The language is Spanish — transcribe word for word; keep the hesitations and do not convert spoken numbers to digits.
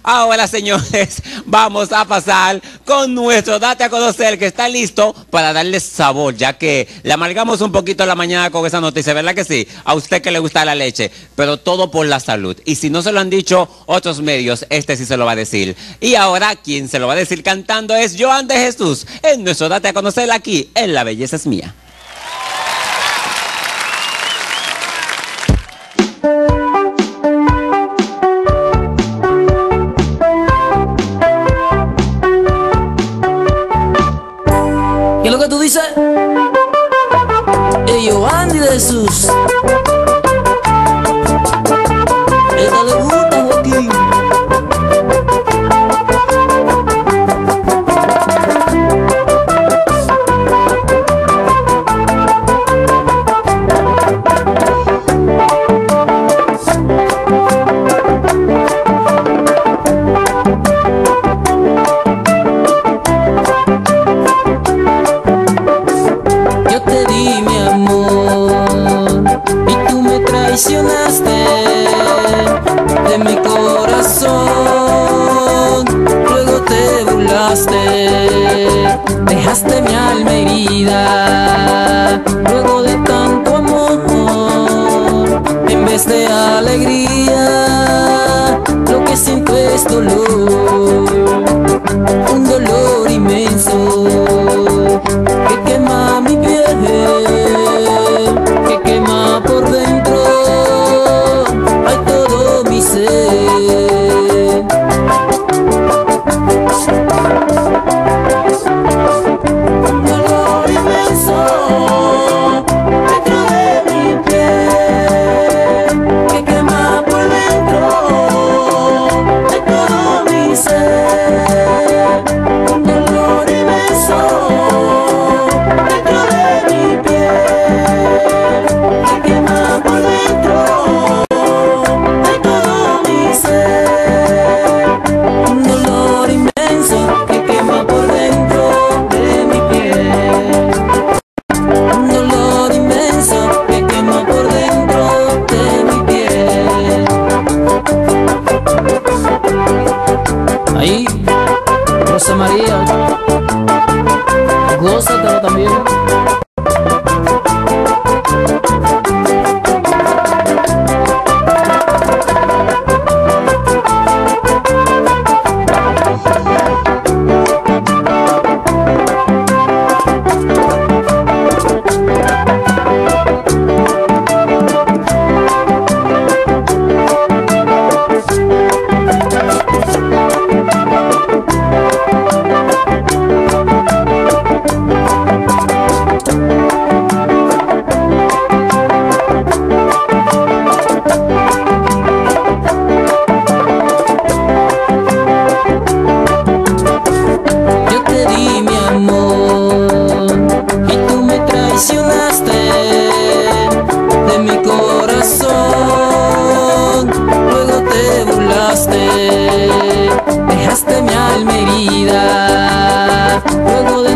Ahora, señores, vamos a pasar con nuestro Date a Conocer, que está listo para darle sabor, ya que le amargamos un poquito la mañana con esa noticia, ¿verdad que sí? A usted que le gusta la leche, pero todo por la salud. Y si no se lo han dicho otros medios, este sí se lo va a decir. Y ahora, quien se lo va a decir cantando es Joan de Jesús, en nuestro Date a Conocer aquí, en La Belleza es Mía. ¿Qué es lo que tú dices? Ey, Joan de Jesús. Esta le gusta, Joaquín. Traicionaste de mi corazón, luego te burlaste, dejaste mi alma herida, luego de tanto amor, en vez de alegría, lo que siento es dolor, un dolor inmenso que quema mi piel, que quema por dentro. Ahí, Rosa María, gózatelo también. De mi corazón, luego te burlaste, dejaste mi alma herida, luego de